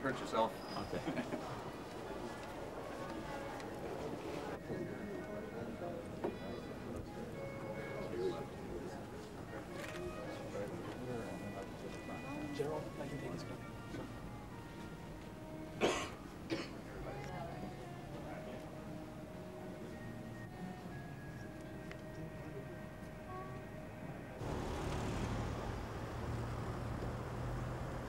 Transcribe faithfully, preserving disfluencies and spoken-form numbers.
hurt yourself. Okay. General, I can take this.